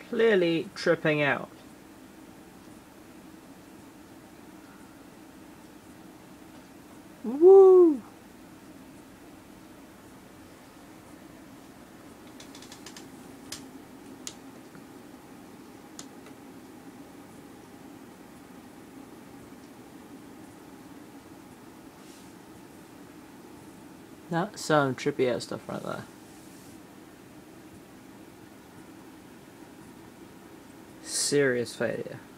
clearly tripping out. Woo! That's some trippy out stuff right there. Serious failure.